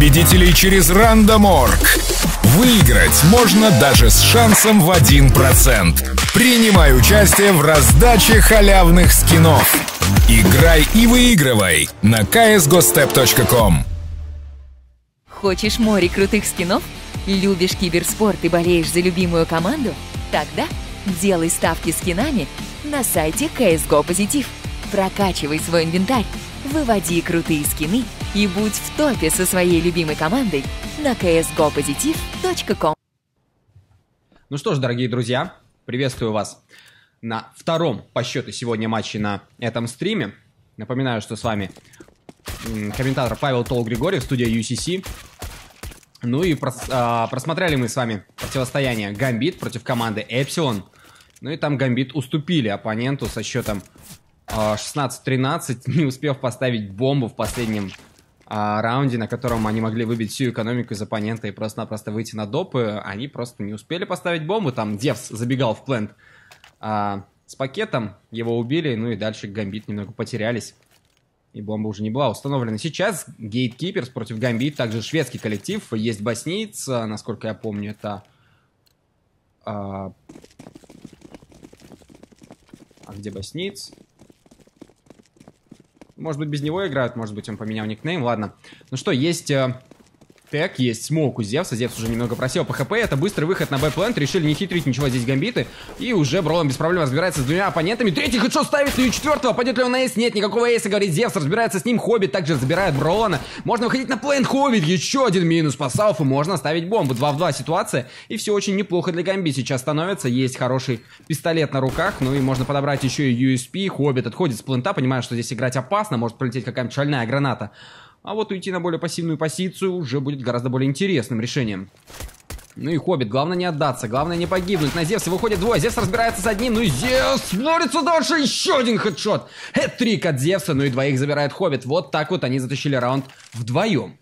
победителей через Рандоморг. Выиграть можно даже с шансом в 1%. Принимай участие в раздаче халявных скинов. Играй и выигрывай на csgostep.com. Хочешь море крутых скинов? Любишь киберспорт и болеешь за любимую команду? Тогда делай ставки скинами на сайте CSGO Позитив. Прокачивай свой инвентарь, выводи крутые скины и будь в топе со своей любимой командой на csgopositiv.com. Ну что ж, дорогие друзья, приветствую вас на втором по счету сегодня матче на этом стриме. Напоминаю, что с вами комментатор Павел Тол-Григорьев, студия UCC. Ну и просмотрели мы с вами противостояние Гамбит против команды Эпсилон. Ну и там Гамбит уступили оппоненту со счетом 16-13, не успев поставить бомбу в последнем раунде, на котором они могли выбить всю экономику из оппонента и просто-напросто выйти на допы. Они просто не успели поставить бомбу. Там Девс забегал в плент с пакетом, его убили, ну и дальше Гамбит немного потерялись. И бомба уже не была установлена. Сейчас Гейткиперс против Гамбит, также шведский коллектив. Есть боснийц, насколько я помню, это... А где боснийц? Может быть, без него играют, может быть, он поменял никнейм, ладно. Ну что, есть тег, есть смоук у Зевса. Зевс уже немного просел по хп. Это быстрый выход на бэплент. Решили не хитрить ничего здесь Гамбиты. И уже Бролан без проблем разбирается с двумя оппонентами. Третий хедшот ставит, и четвертого. Пойдет ли он на эйс? Нет, никакого эйса, говорит Зевс. Разбирается с ним. Хоббит также забирает Бролана. Можно выходить на плент. Хоббит. Еще один минус по Сауфу. Можно ставить бомбу. 2 в 2 ситуация. И все очень неплохо для Гамбит сейчас становится. Есть хороший пистолет на руках. Ну и можно подобрать еще и USP. Хоббит отходит с плента. Понимая, что здесь играть опасно. Может пролететь какая-нибудь шальная граната. А вот уйти на более пассивную позицию уже будет гораздо более интересным решением. Ну и Хоббит, главное не отдаться, главное не погибнуть. На Зевса выходит двое, Зевс разбирается с одним, ну и Зевс смотрится дальше, еще один хедшот. Хэт-трик от Зевса, ну и двоих забирает Хоббит. Вот так вот они затащили раунд вдвоем.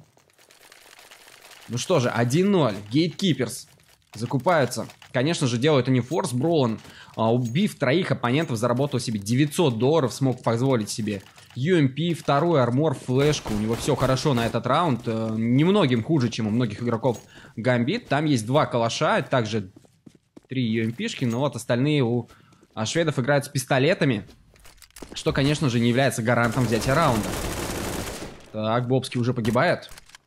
Ну что же, 1-0, Гейткиперс закупаются. Конечно же, делают они форс. Бролан, убив троих оппонентов, заработал себе $900, смог позволить себе UMP, второй армор, флешку. У него все хорошо на этот раунд. Немногим хуже, чем у многих игроков Гамбит. Там есть 2 калаша, также 3 UMP-шки, но вот остальные у шведов играют с пистолетами, что, конечно же, не является гарантом взятия раунда. Так, Бобский уже погибает.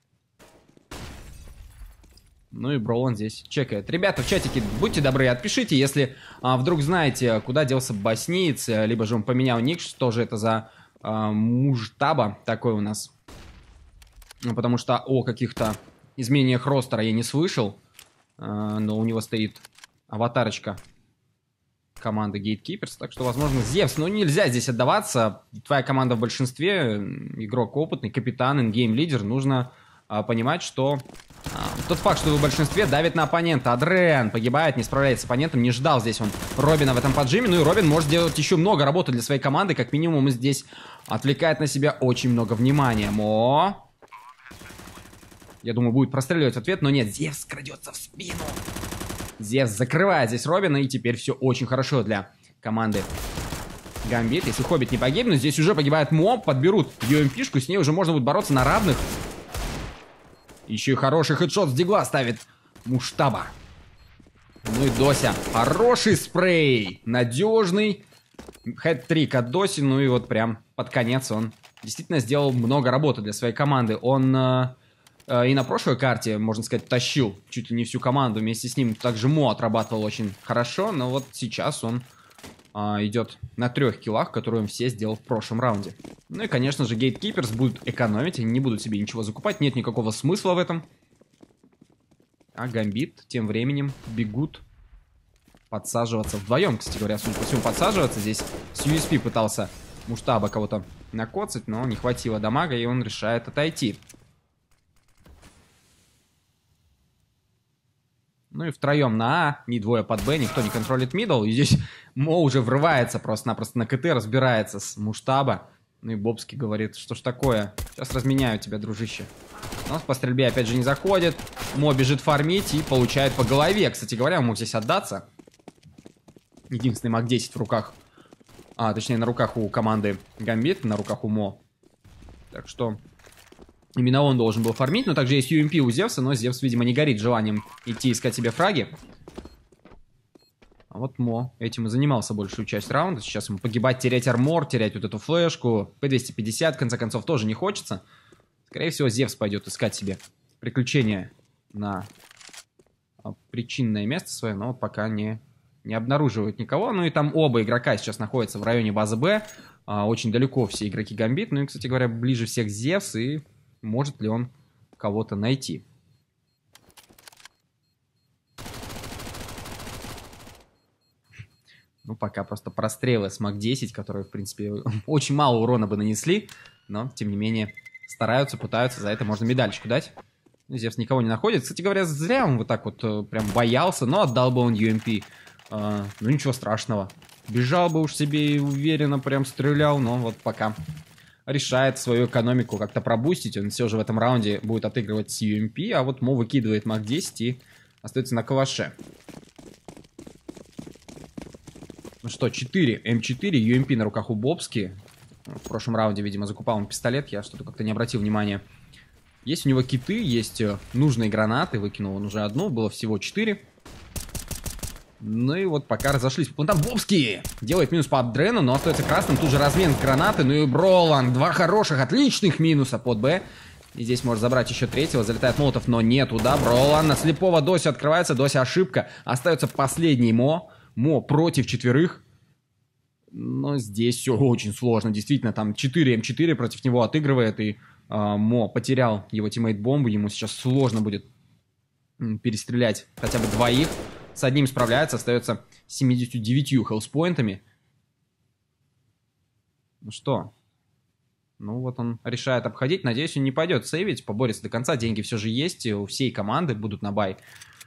Ну и Бролан здесь чекает. Ребята, в чатике, будьте добры, отпишите, если вдруг знаете, куда делся боснийц, либо же он поменял ник, что же это за мужтаба такой у нас. Ну, потому что о каких-то изменениях ростера я не слышал, но у него стоит аватарочка команды Гейткиперс, так что, возможно, Зевс. Но нельзя здесь отдаваться. Твоя команда в большинстве, игрок опытный, капитан, ингейм-лидер, нужно понимать, что тот факт, что вы в большинстве, давит на оппонента. Адрен погибает, не справляется с оппонентом. Не ждал здесь он Робина в этом поджиме. Ну и Робин может делать еще много работы для своей команды. Как минимум здесь отвлекает на себя очень много внимания. Я думаю, будет простреливать ответ, но нет. Зевс крадется в спину. Зевс закрывает здесь Робина, и теперь все очень хорошо для команды Гамбит. Если Хоббит не погибнет, здесь уже погибает Моб. Подберут UMP-шку, с ней уже можно будет бороться на равных. Еще и хороший хедшот с дигла ставит Муштаба. Ну и Дося. Хороший спрей. Надежный. Хэт-трик от Доси. Ну и вот прям под конец он действительно сделал много работы для своей команды. Он и на прошлой карте, можно сказать, тащил чуть ли не всю команду. Вместе с ним также Мо отрабатывал очень хорошо. Но вот сейчас он идет на 3 киллах, которые он все сделал в прошлом раунде. Ну и, конечно же, Гейткиперс будут экономить, они не будут себе ничего закупать, нет никакого смысла в этом. А Гамбит тем временем бегут подсаживаться вдвоем, кстати говоря, судя по всему, подсаживаться. Здесь с USP пытался Муштаба кого-то накоцать, но не хватило дамага, и он решает отойти. Ну и втроем на А, не двое под Б, никто не контролит мидл. И здесь Мо уже врывается просто-напросто на КТ, разбирается с Муштаба. Ну и Бобский говорит, что ж такое, сейчас разменяю тебя, дружище. Но по стрельбе опять же не заходит. Мо бежит фармить и получает по голове. Кстати говоря, он мог здесь отдаться. Единственный МАК-10 в руках. Точнее, на руках у команды Гамбит, на руках у Мо. Так что Именно он должен был фармить, но также есть UMP у Зевса, но Зевс, видимо, не горит желанием идти искать себе фраги. А вот Мо этим и занимался большую часть раунда. Сейчас ему погибать, терять армор, терять вот эту флешку. P250, в конце концов, тоже не хочется. Скорее всего, Зевс пойдет искать себе приключения на причинное место свое, но пока не обнаруживают никого. Ну и там оба игрока сейчас находятся в районе базы Б. Очень далеко все игроки Гамбит. Ну и, кстати говоря, ближе всех Зевс. И может ли он кого-то найти? Ну, пока просто прострелы с МАК-10, которые, в принципе, очень мало урона бы нанесли. Но, тем не менее, стараются, пытаются. За это можно медальчику дать. Зевс никого не находит. Кстати говоря, зря он вот так вот прям боялся. Но отдал бы он UMP. Ну, ничего страшного. Бежал бы уж себе и уверенно прям стрелял. Но вот пока решает свою экономику как-то пробустить. Он все же в этом раунде будет отыгрывать с UMP. А вот Мо выкидывает МАК-10 и остается на калаше. Ну что, 4 М4, UMP на руках у Бобски. В прошлом раунде, видимо, закупал он пистолет. Я что-то как-то не обратил внимания. Есть у него киты, есть нужные гранаты. Выкинул он уже одну, было всего 4. Ну и вот пока разошлись. Вон там Бобски делает минус по Дрену, но остается красным. Тут же размен с гранаты. Ну и Бролан. Два хороших, отличных минуса под Б. И здесь может забрать еще третьего. Залетает Молотов, но не туда. Бролан на слепого Дося открывается. Дося ошибка. Остается последний Мо. Мо против 4. Но здесь все очень сложно. Действительно, там 4 М4 против него отыгрывает. И Мо потерял его тиммейт бомбу. Ему сейчас сложно будет перестрелять хотя бы двоих. С одним справляется, остается 79 хелспоинтами. Ну что? Ну вот он решает обходить. Надеюсь, он не пойдет сейвить, поборется до конца. Деньги все же есть, у всей команды будут на бай.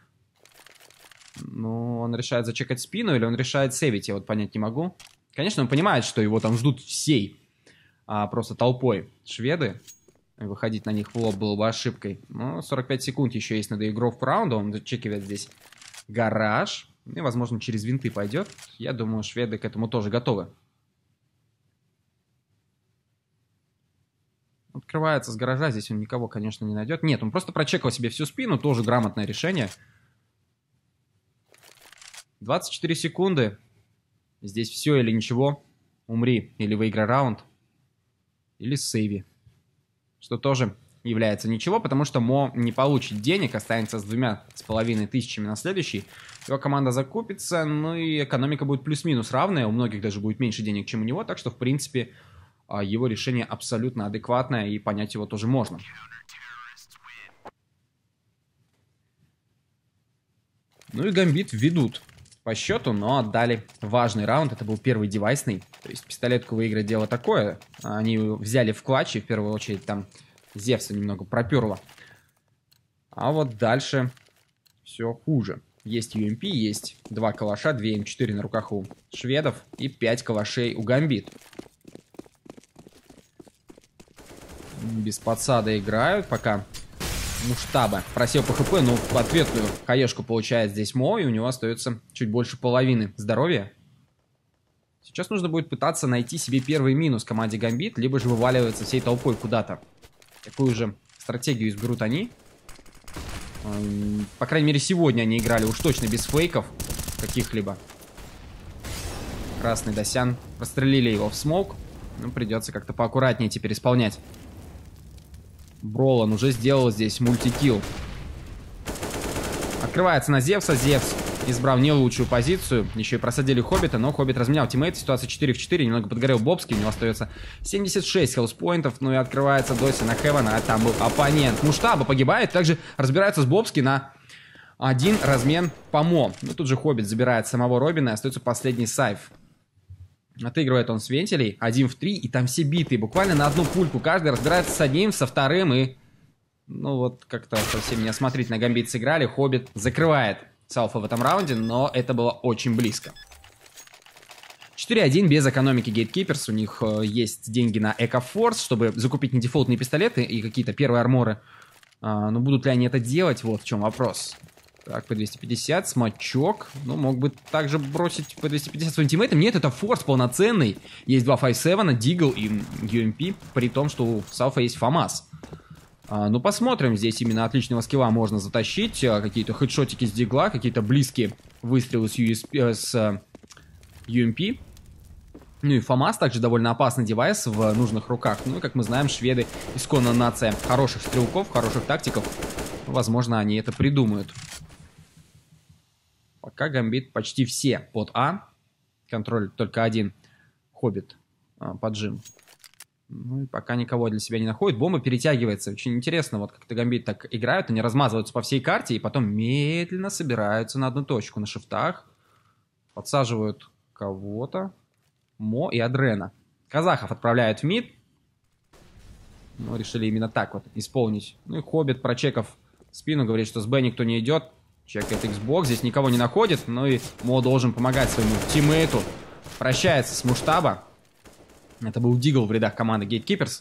Ну, он решает зачекать спину или он решает сейвить, я вот понять не могу. Конечно, он понимает, что его там ждут всей просто толпой шведы. Выходить на них в лоб было бы ошибкой. Но 45 секунд еще есть на доигровку раунда. Он зачекивает здесь гараж. И, возможно, через винты пойдет. Я думаю, шведы к этому тоже готовы. Открывается с гаража. Здесь он никого, конечно, не найдет. Нет, он просто прочекал себе всю спину. Тоже грамотное решение. 24 секунды. Здесь все или ничего. Умри или выиграй раунд. Или сейви. Что тоже является ничего, потому что Мо не получит денег, останется с 2500 на следующий. Его команда закупится, ну и экономика будет плюс-минус равная, у многих даже будет меньше денег, чем у него, так что, в принципе, его решение абсолютно адекватное, и понять его тоже можно. Ну и Гамбит ведут по счету, но отдали важный раунд, это был первый девайсный, то есть пистолетку выиграть дело такое, они взяли в клатче, в первую очередь там Зевса немного проперло. А вот дальше все хуже. Есть UMP, есть 2 калаша, 2 М4 на руках у шведов и 5 калашей у Гамбит. Без подсада играют, пока Муштаба просел по ХП, но в ответную хаешку получает здесь Мо, и у него остается чуть больше половины здоровья. Сейчас нужно будет пытаться найти себе первый минус команде Гамбит, либо же вываливаться всей толпой куда-то. Какую же стратегию изберут они? По крайней мере, сегодня они играли уж точно без фейков каких-либо. Красный Досян. Прострелили его в смоук. Ну, придется как-то поаккуратнее теперь исполнять. Бролан уже сделал здесь мультикилл. Открывается на Зевса. Зевс избрал не лучшую позицию. Еще и просадили Хоббита, но Хоббит разменял тиммейт. Ситуация 4 в 4. Немного подгорел Бобский. У него остается 76 хелспоинтов. Ну и открывается Доси на Хевана. А там был оппонент. Муштаба погибает. Также разбирается с Бобски на один размен по Мо. Ну тут же Хоббит забирает самого Робина. И остается последний сайф. Отыгрывает он с вентилей. 1 в 3. И там все битые. Буквально на одну пульку. Каждый разбирается с одним, со вторым. И ну вот как-то совсем неосмотрительно Гамбит сыграли. Хоббит закрывает Салфа в этом раунде, но это было очень близко. 4-1 без экономики Gatekeepers. У них есть деньги на Эко-Форс, чтобы закупить не дефолтные пистолеты и какие-то первые арморы. Но будут ли они это делать? Вот в чем вопрос. Так, P250, смачок. Ну, мог бы также бросить P250 своим тиммейтам. Нет, это форс полноценный. Есть 2 5-7, Дигл и UMP, при том, что у Салфа есть ФАМАС. Ну, посмотрим. Здесь именно отличного скилла можно затащить. Какие-то хедшотики с дигла, какие-то близкие выстрелы с UMP. Ну и ФАМАС также довольно опасный девайс в нужных руках. Ну и, как мы знаем, шведы исконно нация хороших стрелков, хороших тактиков. Возможно, они это придумают. Пока Гамбит почти все под А. Контроль только один. Хоббит. Поджим. Ну и пока никого для себя не находит. Бомба перетягивается. Очень интересно, вот как-то Гамбит так играют. Они размазываются по всей карте и потом медленно собираются на одну точку. На шифтах. Подсаживают кого-то. Мо и Адрена. Казахов отправляют в мид. Ну, решили именно так вот исполнить. Ну и Хоббит, прочекав спину, говорит, что с Б никто не идет. Чекает Xbox, здесь никого не находит. Ну и Мо должен помогать своему тиммейту. Прощается с Муштаба. Это был Дигл в рядах команды Gatekeepers.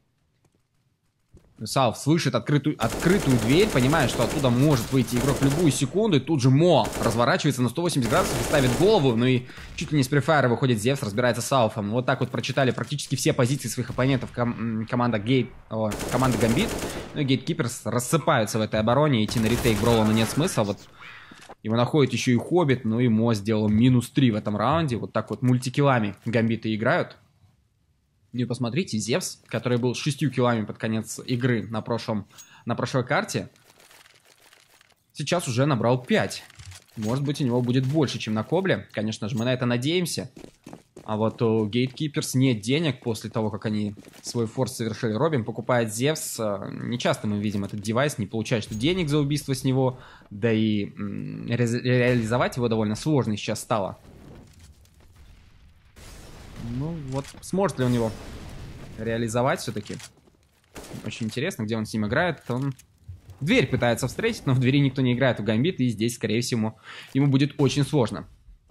Салв слышит открытую дверь, понимает, что оттуда может выйти игрок в любую секунду. И тут же Мо разворачивается на 180 градусов и ставит голову. Ну и чуть ли не с префайра выходит Зевс, разбирается с Салфом. Вот так вот прочитали практически все позиции своих оппонентов команда Гамбит. Ну и Gatekeepers рассыпаются в этой обороне. Идти на ретейк Бролана нет смысла. Вот его находит еще и Хоббит. Ну и Мо сделал -3 в этом раунде. Вот так вот мультикиллами Гамбиты играют. Ну и посмотрите, Зевс, который был 6 киллами под конец игры на прошлой карте, сейчас уже набрал 5. Может быть, у него будет больше, чем на Кобле. Конечно же, мы на это надеемся. А вот у Gatekeepers нет денег после того, как они свой форс совершили. Робин покупает Зевс. Не часто мы видим этот девайс, не получает что денег за убийство с него. Да и реализовать его довольно сложно сейчас стало. Ну вот, сможет ли он его реализовать все-таки? Очень интересно, где он с ним играет. Он дверь пытается встретить, но в двери никто не играет у Гамбит, и здесь, скорее всего, ему будет очень сложно.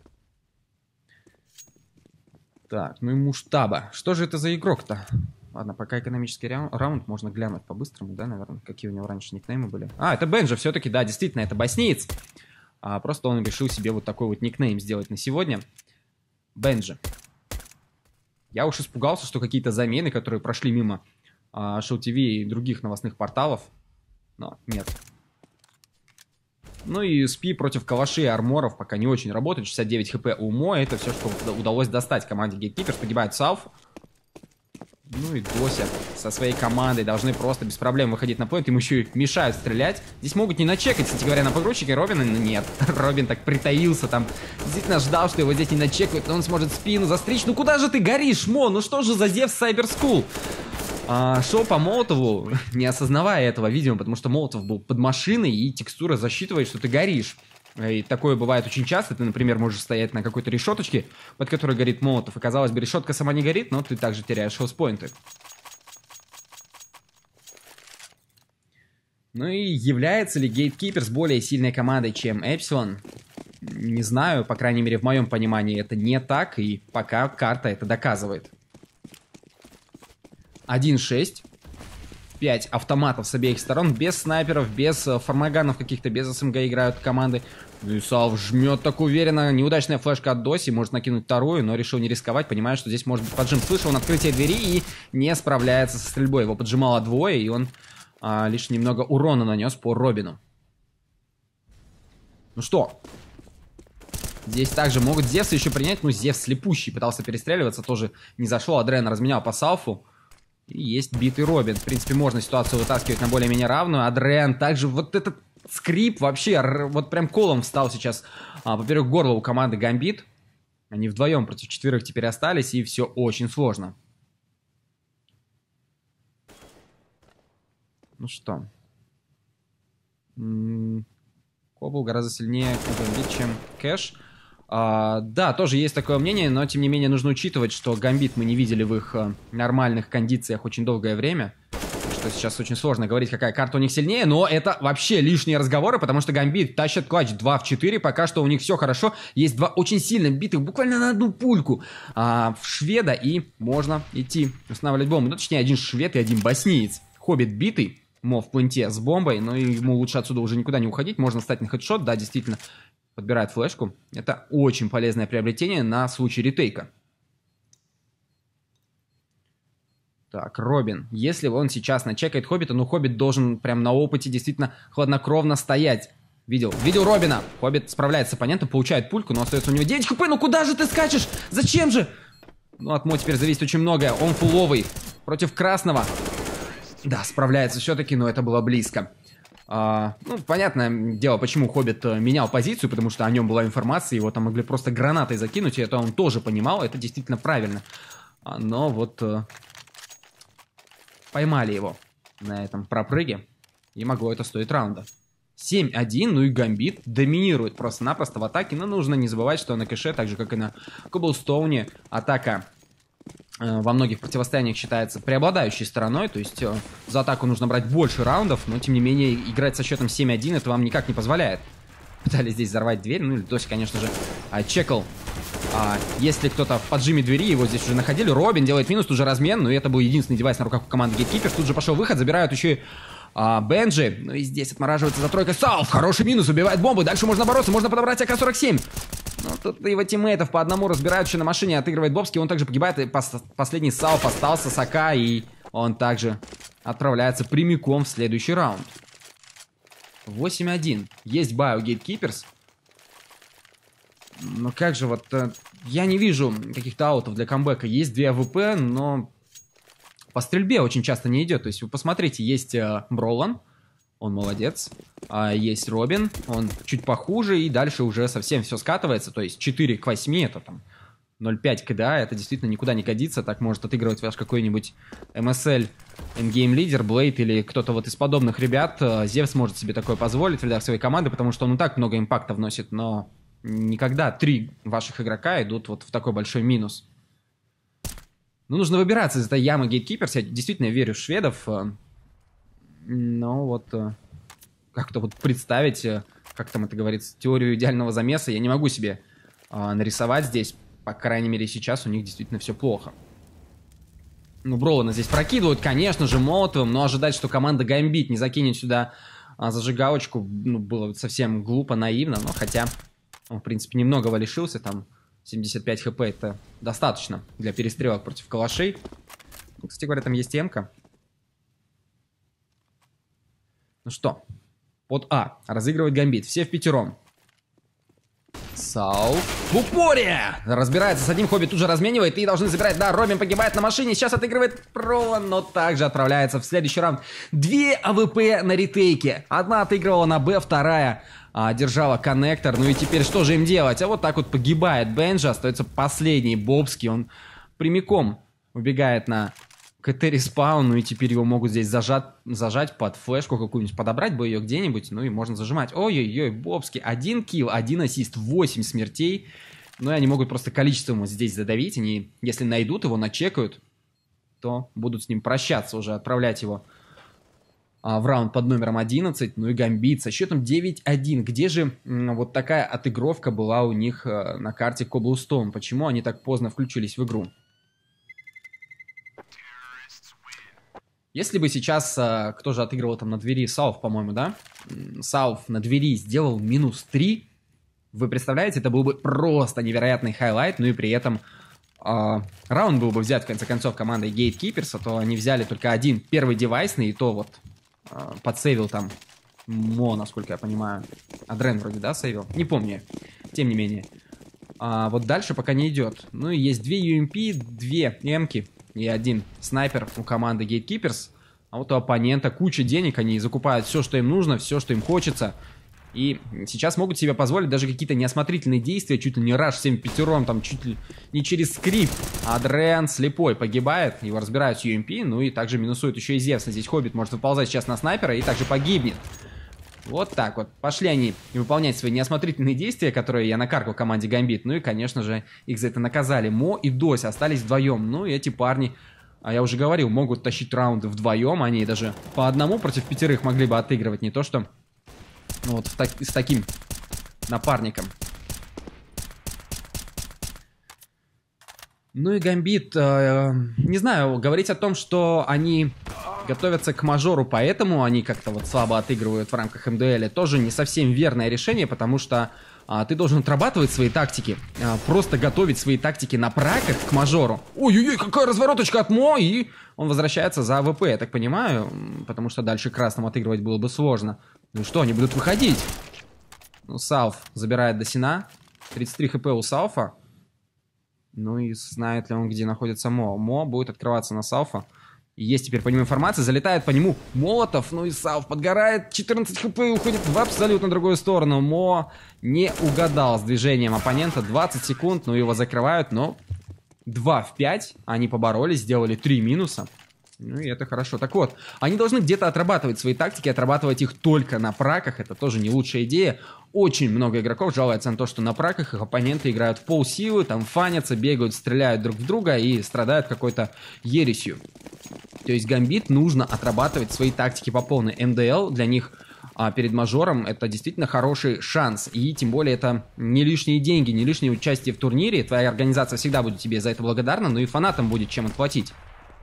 Так, ну и Муштаба. Что же это за игрок-то? Ладно, пока экономический раунд, можно глянуть по-быстрому, да, наверное, какие у него раньше никнеймы были. А, это Бенджи все-таки, да, действительно, это боснеец. Просто он решил себе вот такой вот никнейм сделать на сегодня. Бенджи. Я уж испугался, что какие-то замены, которые прошли мимо Show TV и других новостных порталов. Но нет. Ну и СПИ против калашей и арморов пока не очень работает. 69 хп у Мо. Это все, что удалось достать команде Gatekeepers. Погибает Салф. Ну и Дося со своей командой должны просто без проблем выходить на поинт. Им еще и мешают стрелять. Здесь могут не начекать, кстати говоря, на погрузчике Робина. Но нет, Робин так притаился там. Действительно ждал, что его здесь не начекают, но он сможет спину застричь. Ну куда же ты горишь, Мо? Ну что же за Зевс Cyber School? Шел по Молотову, не осознавая этого, видимо, потому что Молотов был под машиной, и текстура засчитывает, что ты горишь. И такое бывает очень часто. Ты, например, можешь стоять на какой-то решеточке, под которой горит Молотов, и, казалось бы, решетка сама не горит, но ты также теряешь хелспоинты. Ну и является ли Gatekeepers более сильной командой, чем Epsilon? Не знаю, по крайней мере, в моем понимании это не так, и пока карта это доказывает. 1-6. 5 автоматов с обеих сторон, без снайперов, без фармаганов каких-то, без СМГ играют команды. Ну и Салв жмет так уверенно. Неудачная флешка от Доси, может накинуть вторую, но решил не рисковать, понимая, что здесь может быть поджим. Слышал он открытие двери и не справляется со стрельбой. Его поджимало двое, и он лишь немного урона нанес по Робину. Ну что? Здесь также могут Зевса еще принять, но Зевс слепущий, пытался перестреливаться, тоже не зашло. Адрен разменял по Салфу. И есть битый Робин. В принципе, можно ситуацию вытаскивать на более-менее равную. Адрен также вот этот скрип вообще вот прям колом встал сейчас поперек горла у команды Гамбит. Они вдвоем против 4 теперь остались, и все очень сложно. Ну что. Кобл гораздо сильнее Гамбит, чем Кэш. Да, тоже есть такое мнение, но тем не менее нужно учитывать, что Гамбит мы не видели в их нормальных кондициях очень долгое время. Что сейчас очень сложно говорить, какая карта у них сильнее, но это вообще лишние разговоры, потому что Гамбит тащит клатч 2 в 4, пока что у них все хорошо. Есть два очень сильно битых, буквально на одну пульку в шведа, и можно идти устанавливать бомбу. Ну, точнее, один швед и один боснеец. Хоббит битый, Мо в пункте с бомбой, но ему лучше отсюда уже никуда не уходить. Можно встать на хедшот, да, действительно. Подбирает флешку. Это очень полезное приобретение на случай ретейка. Так, Робин. Если он сейчас начекает Хоббита, ну Хоббит должен прям на опыте действительно хладнокровно стоять. Видел Робина. Хоббит справляется с оппонентом, получает пульку, но остается у него 9 хп. Ну куда же ты скачешь? Зачем же? Ну от Мо теперь зависит очень многое. Он фуловый против красного. Да, справляется все-таки, но это было близко. Ну, понятное дело, почему Хоббит менял позицию, потому что о нем была информация, его там могли просто гранатой закинуть, и это он тоже понимал, это действительно правильно. Но вот поймали его на этом пропрыге, и могло это стоить раунда. 7-1, ну и Гамбит доминирует просто-напросто в атаке, но нужно не забывать, что на кэше, так же как и на Коблстоуне, атака во многих противостояниях считается преобладающей стороной, то есть за атаку нужно брать больше раундов, но тем не менее играть со счетом 7-1 это вам никак не позволяет. Пытались здесь взорвать дверь, ну или Доси, конечно же, чекал. Если кто-то в поджиме двери, его здесь уже находили. Робин делает минус, тут же размен, но это был единственный девайс на руках у команды Gatekeepers. Тут же пошел выход, забирают еще и Бенджи. Ну и здесь отмораживается за тройкой Сауф. Хороший минус, убивает бомбы, дальше можно бороться, можно подобрать АК-47. Ну, тут его тиммейтов по одному разбирают, еще на машине отыгрывает Бобский, он также погибает, и последний Сауф остался с АК, и он также отправляется прямиком в следующий раунд. 8-1. Есть бай у Gatekeepers. Но как же вот... я не вижу каких-то аутов для камбэка. Есть 2 АВП, но по стрельбе очень часто не идет. То есть вы посмотрите, есть Бролан. Он молодец. Есть Робин, он чуть похуже, и дальше уже совсем все скатывается. То есть 4 к 8, это там 0.5 КДА, это действительно никуда не годится. Так может отыгрывать ваш какой-нибудь МСЛ, Endgame лидер, Блейд или кто-то вот из подобных ребят. Зевс может себе такое позволить в рядах своей команды, потому что он и так много импакта вносит, но никогда 3 ваших игрока идут вот в такой большой минус. Ну, нужно выбираться из этой ямы Gatekeepers. Я действительно верю в шведов. Но вот как-то вот представить, как там это говорится, теорию идеального замеса я не могу себе нарисовать здесь. По крайней мере, сейчас у них действительно все плохо. Ну, Бролана здесь прокидывают, конечно же, молотовым, но ожидать, что команда Гамбит не закинет сюда зажигалочку, ну, было совсем глупо, наивно. Но хотя он, в принципе, немногого лишился, там 75 хп это достаточно для перестрелок против калашей. Ну, кстати говоря, там есть М-ка. Ну что, под разыгрывает Гамбит. Все впятером. Сау. В упоре! Разбирается с одним, Хоббит тут же разменивает и должны забирать. Да, Робин погибает на машине. Сейчас отыгрывает Пролан, но также отправляется в следующий раунд. 2 АВП на ретейке. Одна отыгрывала на Б, вторая держала коннектор. Ну и теперь что же им делать? А вот так вот погибает Бенджи. Остается последний Бобский. Он прямиком убегает на КТ-респаун, ну и теперь его могут здесь зажать под флешку какую-нибудь, подобрать бы ее где-нибудь, ну и можно зажимать. Ой-ой-ой, Бобский, 1 килл, 1 ассист, 8 смертей. Ну и они могут просто количеством вот здесь задавить, они, если найдут его, начекают, то будут с ним прощаться уже, отправлять его в раунд под номером 11. Ну и Гамбит со счетом 9-1. Где же вот такая отыгровка была у них на карте Cobblestone? Почему они так поздно включились в игру? Если бы сейчас, кто же отыгрывал там на двери, Сауф, по-моему, да? Сауф на двери сделал -3. Вы представляете, это был бы просто невероятный хайлайт, ну и при этом раунд был бы взят, в конце концов, командой Gatekeepers, а то они взяли только один первый девайсный, и то вот подсейвил там Мо, насколько я понимаю. Адрен вроде, да, сейвил? Не помню, тем не менее. Вот дальше пока не идет. Ну и есть 2 UMP, 2 М-ки и 1 снайпер у команды Gatekeepers. А вот у оппонента куча денег, они закупают все, что им нужно, все, что им хочется. И сейчас могут себе позволить даже какие-то неосмотрительные действия, чуть ли не раш всем пятером, там чуть ли не через скрипт. Адрен слепой погибает, его разбирают с UMP, ну и также минусует еще и Зевс. Здесь Хоббит может выползать сейчас на снайпера и также погибнет. Вот так вот. Пошли они выполнять свои неосмотрительные действия, которые я накаркал команде Гамбит. Ну и, конечно же, их за это наказали. Мо и Доси остались вдвоем. Ну и эти парни, я уже говорил, могут тащить раунды вдвоем. Они даже по одному против 5 могли бы отыгрывать. Не то что ну, вот с таким напарником. Ну и Гамбит, не знаю, говорить о том, что они готовятся к мажору, поэтому они как-то вот слабо отыгрывают в рамках МДЛ, тоже не совсем верное решение, потому что ты должен отрабатывать свои тактики, просто готовить свои тактики на праках к мажору. Ой-ой-ой, какая развороточка от Мо, и он возвращается за АВП, я так понимаю, потому что дальше красным отыгрывать было бы сложно. Ну что, они будут выходить? Ну, Сауф забирает Досина, 33 хп у Сауфа. Ну и знает ли он, где находится Мо. Мо будет открываться на Сауфа. Есть теперь по нему информация, залетает по нему Молотов, ну и Сауф подгорает, 14 хп и уходит в абсолютно другую сторону. Мо не угадал с движением оппонента, 20 секунд, ну его закрывают, но 2 в 5, они поборолись, сделали 3 минуса. Ну и это хорошо. Так вот, они должны где-то отрабатывать свои тактики, отрабатывать их только на праках, это тоже не лучшая идея. Очень много игроков жалуются на то, что на праках их оппоненты играют в полсилы, там фанятся, бегают, стреляют друг в друга и страдают какой-то ересью. То есть Гамбит нужно отрабатывать свои тактики по полной. МДЛ для них перед мажором это действительно хороший шанс. И тем более это не лишние деньги, не лишнее участие в турнире. Твоя организация всегда будет тебе за это благодарна, но и фанатам будет чем отплатить.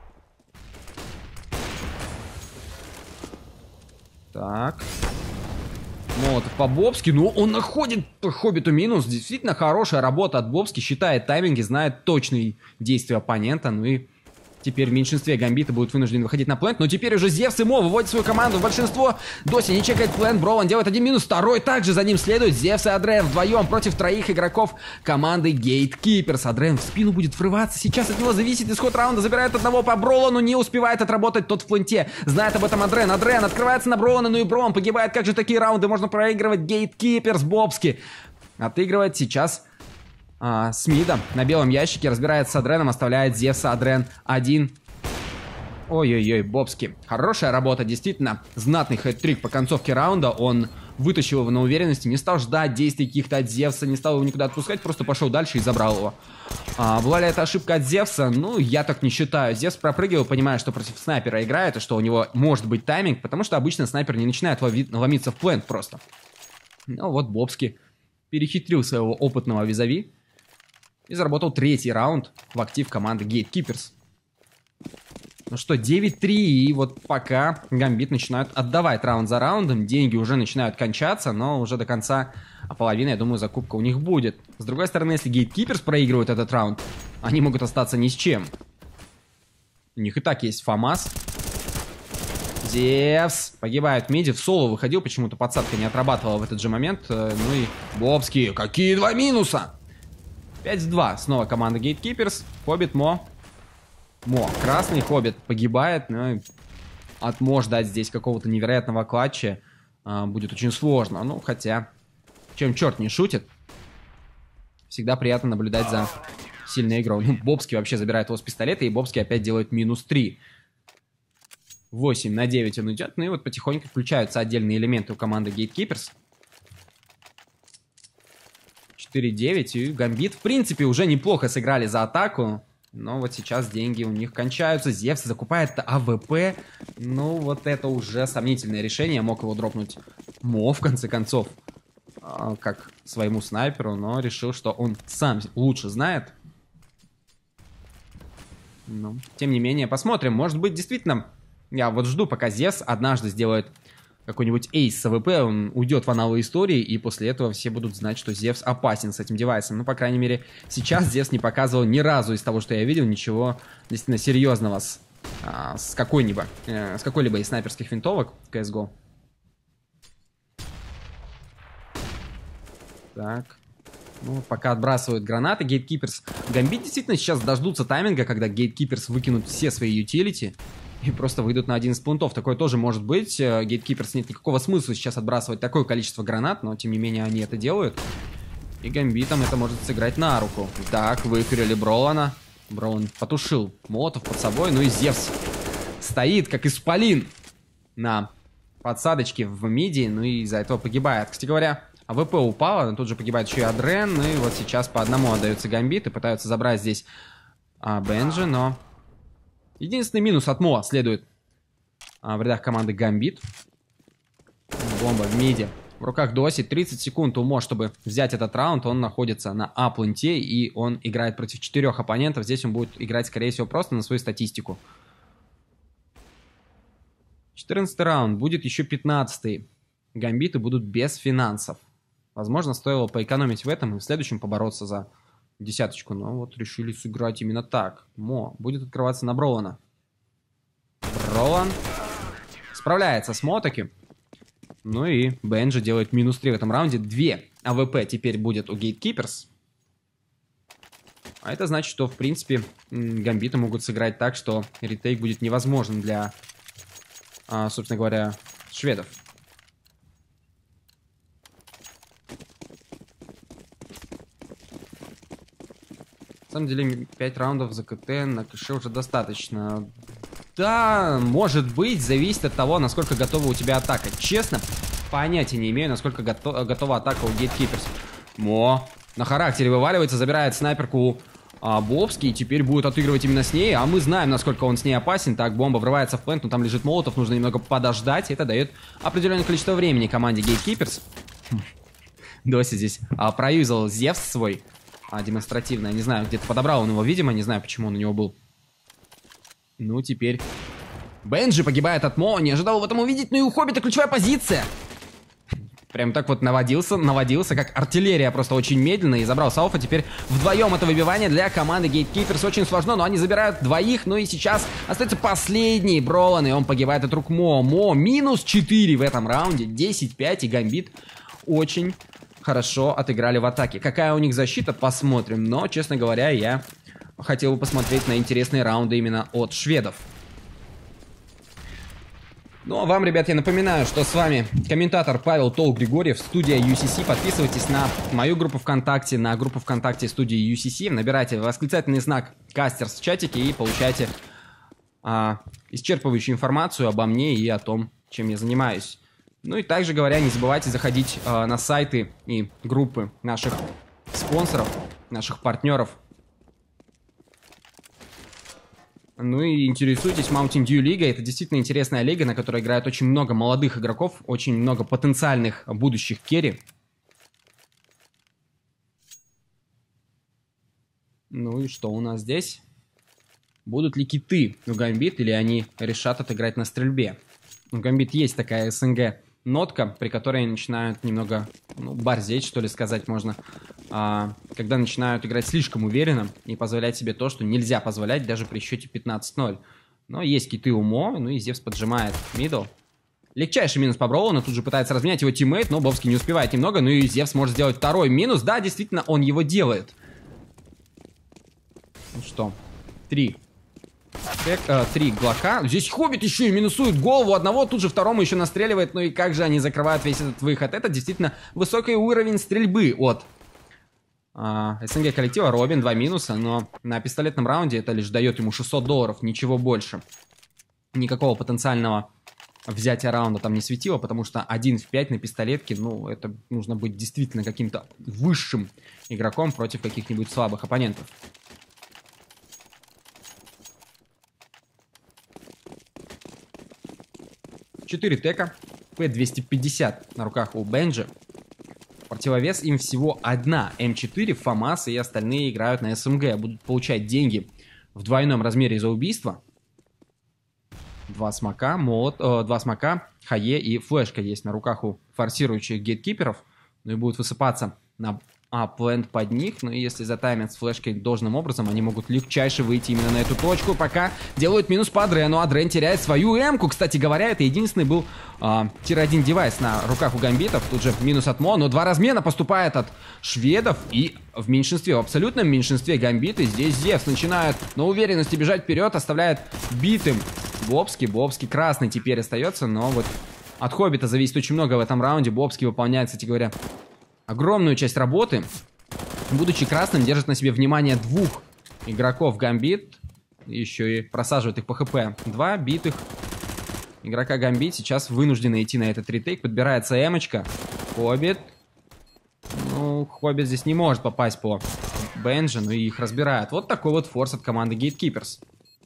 Так. Молотов по Бобски. Ну, он находит по Хоббиту минус. Действительно хорошая работа от Бобски. Считает тайминги, знает точные действия оппонента. Ну и теперь в меньшинстве Гамбита будут вынуждены выходить на плент. Но теперь уже Зевс и Мо выводят свою команду в большинство. Доси не чекает плент. Бролан делает 1 минус. Второй также за ним следует. Зевс и Адрен вдвоем против 3 игроков команды Gatekeepers. Адрен в спину будет врываться. Сейчас от него зависит исход раунда. Забирает одного по Бролану. Не успевает отработать тот в пленте. Знает об этом Адрен. Адрен открывается на Бролана. Ну и Бролан погибает. Как же такие раунды можно проигрывать? Gatekeepers Бобски отыгрывает сейчас с мидом на белом ящике, разбирается с Адреном, оставляет Зевса. Адрен один. Ой-ой-ой, Бобски. Хорошая работа, действительно. Знатный хэт-трик по концовке раунда. Он вытащил его на уверенности, не стал ждать действий каких-то от Зевса, не стал его никуда отпускать, просто пошел дальше и забрал его. Была ли это ошибка от Зевса? Ну, я так не считаю. Зевс пропрыгивал, понимая, что против снайпера играет, и что у него может быть тайминг, потому что обычно снайпер не начинает ломиться в плент просто. Ну вот Бобски перехитрил своего опытного визави и заработал 3-й раунд в актив команды Gatekeepers. Ну что, 9-3, и вот пока Гамбит начинают отдавать раунд за раундом, деньги уже начинают кончаться, но уже до конца половины, я думаю, закупка у них будет. С другой стороны, если Gatekeepers проигрывают этот раунд, они могут остаться ни с чем. У них и так есть ФАМАС. Зевс погибает в миде, в соло выходил, почему-то подсадка не отрабатывала в этот же момент. Ну и Бобски, какие 2 минуса! 5-2, снова команда Gatekeepers. Хоббит, Мо. Красный Хоббит погибает, но от Мо ждать здесь какого-то невероятного клатча будет очень сложно. Ну, хотя, чем черт не шутит, всегда приятно наблюдать за сильной игрой. Ну, Бобски вообще забирает его с пистолета, и Бобски опять делает минус 3. 8-9 он идет, ну и вот потихоньку включаются отдельные элементы у команды Gatekeepers. 4-9, и Гамбит, в принципе, уже неплохо сыграли за атаку. Но вот сейчас деньги у них кончаются. Зевс закупает АВП. Ну, вот это уже сомнительное решение. Мог его дропнуть Мо, в конце концов, как своему снайперу. Но решил, что он сам лучше знает. Но, тем не менее, посмотрим. Может быть, действительно, я вот жду, пока Зевс однажды сделает какой-нибудь эйс с АВП, он уйдет в аналы истории, и после этого все будут знать, что Зевс опасен с этим девайсом. Ну, по крайней мере, сейчас Зевс не показывал ни разу из того, что я видел, ничего действительно серьезного с какой-либо из снайперских винтовок в CSGO. Так. Ну, пока отбрасывают гранаты, Gatekeepers. Гамбит действительно сейчас дождутся тайминга, когда Gatekeepers выкинут все свои ютилити и просто выйдут на один из плентов. Такое тоже может быть. Gatekeepers нет никакого смысла сейчас отбрасывать такое количество гранат, но тем не менее они это делают. И Гамбитом это может сыграть на руку. Так, выкурили Бролана. Бролан потушил Молотов под собой. Ну и Зевс стоит, как исполин, на подсадочке в миди. Ну и из-за этого погибает. Кстати говоря, АВП упала, но тут же погибает еще и Адрен. Ну и вот сейчас по одному отдаются Гамбиты. Пытаются забрать здесь Бенджи, но... Единственный минус от Мо следует в рядах команды Гамбит. Бомба в миде. В руках Доси. 30 секунд у Мо, чтобы взять этот раунд. Он находится на А-пленте, и он играет против 4 оппонентов. Здесь он будет играть, скорее всего, просто на свою статистику. 14 раунд. Будет еще 15-й. Гамбиты будут без финансов. Возможно, стоило поэкономить в этом и в следующем побороться за десяточку. Но вот решили сыграть именно так. Мо будет открываться на Бролана. Бролан справляется с Мо таки. Ну и Бенджи делает -3 в этом раунде. 2 АВП теперь будет у Gatekeepers. А это значит, что, в принципе, гамбиты могут сыграть так, что ретейк будет невозможен для, собственно говоря, шведов. На самом деле, 5 раундов за КТ на кэше уже достаточно. Да, может быть, зависит от того, насколько готова у тебя атака. Честно, понятия не имею, насколько готова атака у Gatekeepers. Мо на характере вываливается, забирает снайперку Бобский, и теперь будет отыгрывать именно с ней. А мы знаем, насколько он с ней опасен. Так, бомба врывается в плент, но там лежит молотов, нужно немного подождать. Это дает определенное количество времени команде Gatekeepers. Доси здесь проюзал Зевс свой демонстративно. Я не знаю, где-то подобрал он его, видимо. Не знаю, почему он у него был. Ну, теперь Бенджи погибает от Мо. Не ожидал в этом увидеть. Ну и у Хоббита ключевая позиция. Прям так вот наводился, как артиллерия, просто очень медленно. И забрал Сауфа. Теперь вдвоем это выбивание для команды Gatekeepers очень сложно. Но они забирают двоих. Ну и сейчас остается последний Бролан. И он погибает от рук Мо. Мо -4 в этом раунде. 10-5. И Гамбит очень хорошо отыграли в атаке. Какая у них защита, посмотрим. Но, честно говоря, я хотел бы посмотреть на интересные раунды именно от шведов. Ну а вам, ребят, я напоминаю, что с вами комментатор Павел Тол Григорьев, студия UCC. Подписывайтесь на мою группу ВКонтакте, на группу ВКонтакте студии UCC. Набирайте восклицательный знак Кастерс в чатике и получайте исчерпывающую информацию обо мне и о том, чем я занимаюсь. Ну и также говоря, не забывайте заходить на сайты и группы наших спонсоров, наших партнеров. Ну и интересуйтесь Mountain Dew Лига. Это действительно интересная лига, на которой играет очень много молодых игроков, очень много потенциальных будущих керри. Ну и что у нас здесь? Будут ли киты у Гамбит, или они решат отыграть на стрельбе? У Гамбит есть такая СНГ нотка, при которой начинают немного, борзеть, что ли сказать можно, когда начинают играть слишком уверенно и позволять себе то, что нельзя позволять даже при счете 15-0. Но есть киты у Мо, ну и Зевс поджимает мидл. Легчайший минус по Бролану, тут же пытается разменять его тиммейт, но Бобский не успевает немного, ну и Зевс может сделать второй минус. Да, действительно, он его делает. Ну что, 3 глока. Здесь Хоббит еще и минусует голову одного, тут же второму еще настреливает. Ну и как же они закрывают весь этот выход. Это действительно высокий уровень стрельбы от СНГ коллектива. Робин 2 минуса, но на пистолетном раунде это лишь дает ему $600, ничего больше. Никакого потенциального взятия раунда там не светило, потому что 1 в 5 на пистолетке, ну это нужно быть действительно каким-то высшим игроком против каких-нибудь слабых оппонентов. Четыре тека, П-250 на руках у Бенджи. Противовес им всего одна М4, ФАМАС и остальные играют на СМГ. Будут получать деньги в двойном размере за убийство. 2 смока, хае и флешка есть на руках у форсирующих гейткиперов. Ну и будут высыпаться на плент под них. Ну и если затаймят с флешкой должным образом, они могут легчайше выйти именно на эту точку. Пока делают минус по Адрену. Адрен теряет свою М-ку. Кстати говоря, это единственный был тир-1 девайс на руках у Гамбитов. Тут же минус от Мо. Но 2 размена поступает от шведов. И в меньшинстве, в абсолютном меньшинстве Гамбиты. Здесь Зевс начинает на уверенности бежать вперед. Оставляет битым Бобский. Бобский красный теперь остается. Но вот от Хоббита зависит очень много в этом раунде. Бобский выполняет, кстати говоря, огромную часть работы. Будучи красным, держит на себе внимание 2 игроков Гамбит. Еще и просаживает их по ХП. 2 битых игрока Гамбит сейчас вынуждены идти на этот ретейк. Подбирается эмочка. Хоббит. Ну, Хоббит здесь не может попасть по Бенджи, но и их разбирают. Вот такой вот форс от команды Gatekeepers.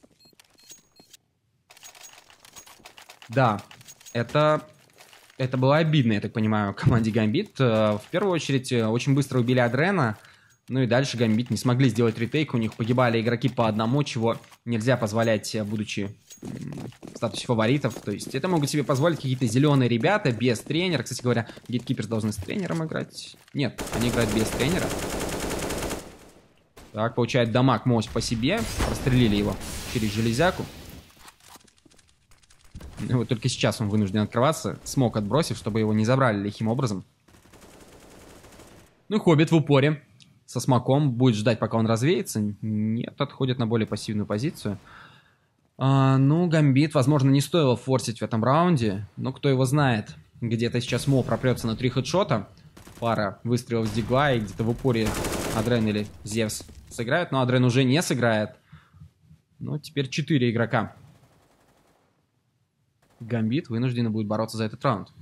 Да, это было обидно, я так понимаю, команде Гамбит. В первую очередь, очень быстро убили Адрена. Ну и дальше Гамбит не смогли сделать ретейк. У них погибали игроки по одному, чего нельзя позволять, будучи статусе фаворитов. То есть это могут себе позволить какие-то зеленые ребята без тренера. Кстати говоря, Гейткиперс должны с тренером играть. Нет, они играют без тренера. Так, получает дамаг Мось по себе. Прострелили его через железяку. И вот только сейчас он вынужден открываться. Смог отбросив, чтобы его не забрали лихим образом. Ну, Хоббит в упоре. Со смоком будет ждать, пока он развеется. Нет, отходит на более пассивную позицию. Ну, Гамбит, возможно, не стоило форсить в этом раунде. Но кто его знает. Где-то сейчас Мо пропрется на 3 хедшота. Пара выстрелов с дигла. И где-то в упоре Адрен или Зевс сыграют. Но Адрен уже не сыграет. Ну, теперь 4 игрока. Гамбит вынужден будет бороться за этот раунд.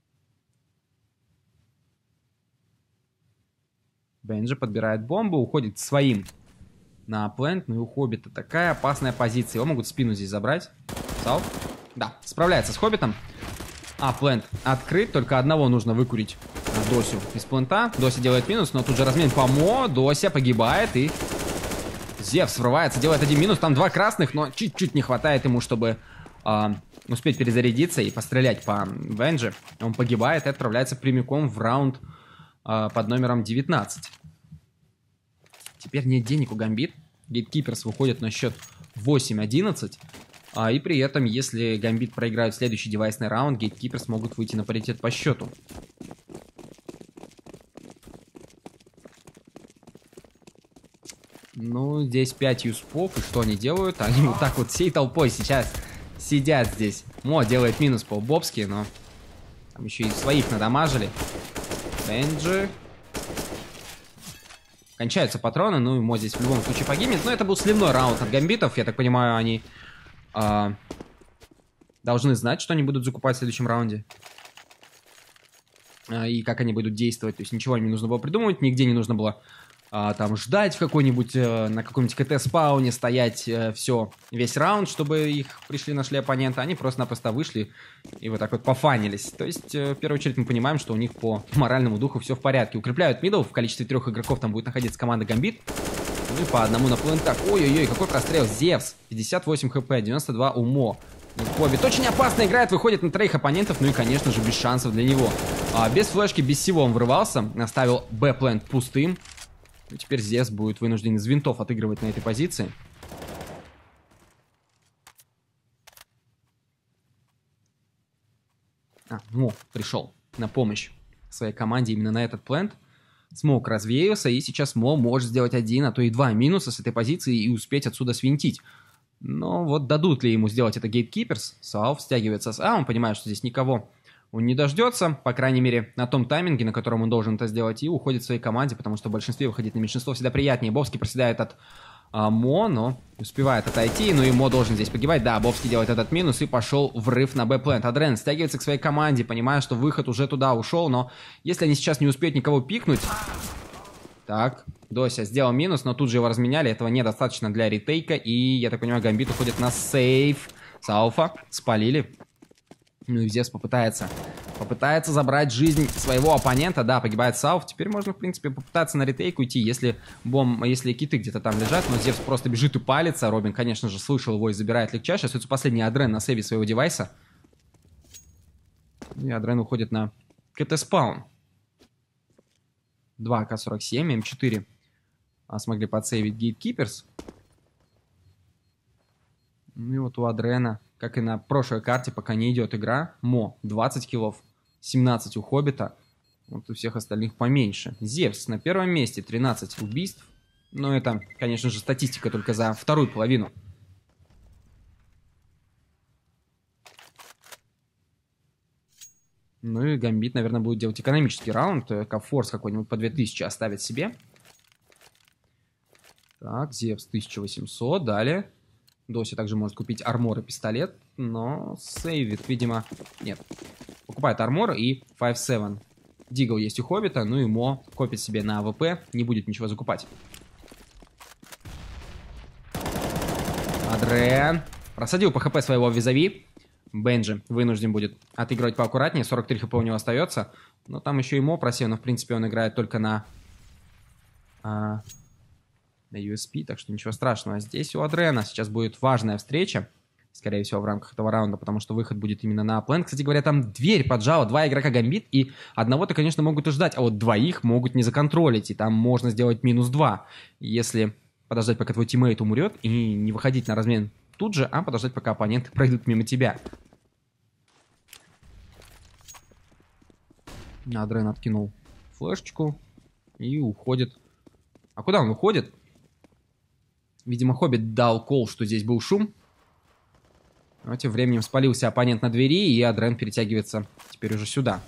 Бенджи подбирает бомбу, уходит своим на плент. Ну и у Хоббита такая опасная позиция. Его могут в спину здесь забрать. Сауф. Да, справляется с Хоббитом. Плент открыт. Только одного нужно выкурить Досю из плента. Дося делает минус, но тут же размен по Мо. Дося погибает и... Зевс врывается, делает 1 минус. Там 2 красных, но чуть-чуть не хватает ему, чтобы успеть перезарядиться и пострелять по Бенджи. Он погибает и отправляется прямиком в раунд под номером 19. Теперь нет денег у Гамбит. Гейткиперс выходит на счет 8-11. И при этом, если Гамбит проиграют следующий девайсный раунд, Гейткиперс могут выйти на паритет по счету. Ну, здесь 5 юспов. И что они делают? Они вот так вот всей толпой сейчас сидят здесь. Мо делает минус по-бобски, но там еще и своих надамажили. Бенджи. Кончаются патроны, ну и Мо здесь в любом случае погибнет. Но это был сливной раунд от Гамбитов. Я так понимаю, они должны знать, что они будут закупать в следующем раунде. И как они будут действовать. То есть ничего им не нужно было придумывать. Нигде не нужно было там ждать в какой-нибудь, на каком-нибудь КТ-спауне, стоять весь раунд, чтобы их пришли, нашли оппонента. Они просто-напросто вышли и вот так вот пофанились. То есть, в первую очередь, мы понимаем, что у них по моральному духу все в порядке. Укрепляют мидл, в количестве 3 игроков там будет находиться команда Гамбит. Ну и по одному на плентах. Ой-ой-ой, какой прострел. Зевс, 58 хп, 92 у Мо. Хоббит очень опасно играет, выходит на 3 оппонентов, ну и, конечно же, без шансов для него. Без флешки, без всего он врывался, оставил Б-плент пустым. И теперь Зевс будет вынужден из винтов отыгрывать на этой позиции. Мо пришел на помощь своей команде именно на этот плент. Смоук развеялся, и сейчас Мо может сделать 1, а то и 2 минуса с этой позиции и успеть отсюда свинтить. Но вот дадут ли ему сделать это Гейткиперс? Сауф стягивается с он понимает, что здесь никого он не дождется, по крайней мере, на том тайминге, на котором он должен это сделать, и уходит в своей команде, потому что в большинстве выходить на меньшинство всегда приятнее. Бобский проседает от Мо, но успевает отойти, ну и Мо должен здесь погибать. Да, Бобский делает этот минус и пошел врыв на Б-плент. Адрен стягивается к своей команде, понимая, что выход уже туда ушел, но если они сейчас не успеют никого пикнуть... Так, Дося сделал минус, но тут же его разменяли, этого недостаточно для ретейка, и, я так понимаю, Гамбит уходит на сейф. Сауфа спалили. Ну и Зевс попытается забрать жизнь своего оппонента. Да, погибает Сауф. Теперь можно, в принципе, попытаться на ретейк уйти, если киты где-то там лежат. Но Зевс просто бежит и палится. Робин, конечно же, слышал его и забирает легчайше. Остается последний Адрен на сейве своего девайса. И Адрен уходит на КТ-спаун. 2 АК-47, М4 смогли подсейвить Гейткиперс. Ну и вот у Адрена, как и на прошлой карте, пока не идет игра, Мо 20 киллов, 17 у Хоббита, вот у всех остальных поменьше. Зевс на первом месте, 13 убийств. Но это, конечно же, статистика только за вторую половину. Ну и Гамбит, наверное, будет делать экономический раунд. Кафорс какой-нибудь по 2000 оставит себе. Так, Зевс 1800. Далее. Дося также может купить армор и пистолет. Но сейвит, видимо... Нет. Покупает армор и 5-7. Дигл есть у Хоббита. Ну и Мо копит себе на АВП. Не будет ничего закупать. Адрен просадил по хп своего визави. Бенджи вынужден будет отыгрывать поаккуратнее. 43 хп у него остается. Но там еще и Мо просел. Но в принципе он играет только на USP. Так что ничего страшного. Здесь у Адрена сейчас будет важная встреча. скорее всего, в рамках этого раунда, потому что выход будет именно на плент. Кстати говоря, там дверь поджала, 2 игрока гамбит, и одного-то, конечно, могут и ждать, а вот двоих могут не законтролить, и там можно сделать -2, если подождать, пока твой тиммейт умрет, и не выходить на размен тут же, а подождать, пока оппоненты пройдут мимо тебя. Адрен откинул флешечку и уходит. А куда он уходит? Видимо, Хоббит дал кол, что здесь был шум. Но тем временем спалился оппонент на двери, и Адрен перетягивается теперь уже сюда.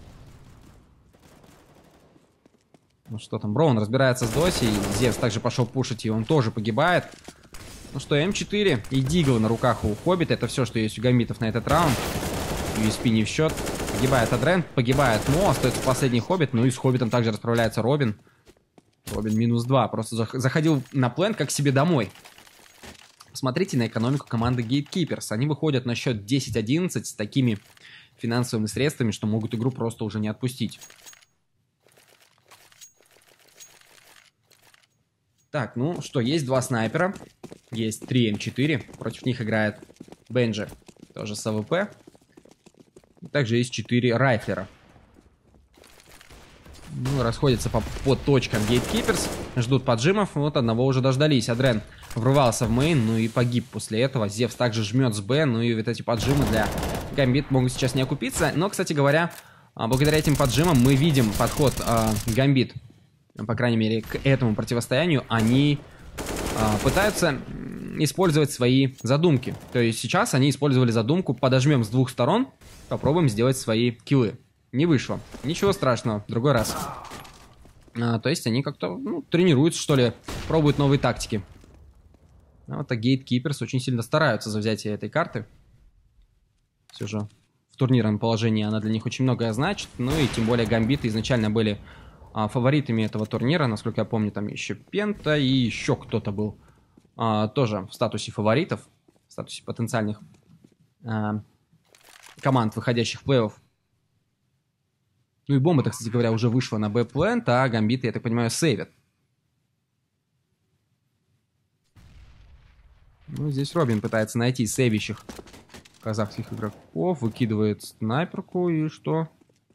Ну что там, Броун разбирается с Доси, и Зевс также пошел пушить, и он тоже погибает. Ну что, М4 и Дигл на руках у Хоббита, это все, что есть у гамбитов на этот раунд. USP не в счет. Погибает Адрен, погибает Мо, остается последний Хоббит, ну и с Хоббитом также расправляется Робин. Робин -2, просто заходил на плент как к себе домой. Посмотрите на экономику команды Gatekeepers. Они выходят на счет 10-11 с такими финансовыми средствами, что могут игру просто уже не отпустить. Так, ну что, есть 2 снайпера, есть 3 М4, против них играет Бенджи, тоже с АВП. Также есть 4 райфлера. Ну, расходятся по точкам Gatekeepers, ждут поджимов, вот одного уже дождались. Адрен врывался в мейн, ну и погиб после этого. Зевс также жмет с Б, ну и вот эти поджимы для гамбит могут сейчас не окупиться. Но, кстати говоря, благодаря этим поджимам мы видим подход гамбит, по крайней мере, к этому противостоянию. Они пытаются использовать свои задумки. То есть сейчас они использовали задумку «подожмем с 2 сторон, попробуем сделать свои киллы». Не вышло. Ничего страшного, в другой раз. То есть они как-то тренируются, что ли, пробуют новые тактики. Вот так Gatekeepers очень сильно стараются за взятие этой карты. Все же в турнирном положении она для них очень многое значит. Ну и тем более гамбиты изначально были фаворитами этого турнира. Насколько я помню, там еще Пента и еще кто-то был тоже в статусе фаворитов, в статусе потенциальных команд, выходящих в плей-офф. Ну и бомба-то, кстати говоря, уже вышла на Б-плент, а гамбиты, я так понимаю, сейвят. Ну, здесь Робин пытается найти сейвящих казахских игроков, выкидывает снайперку, и что?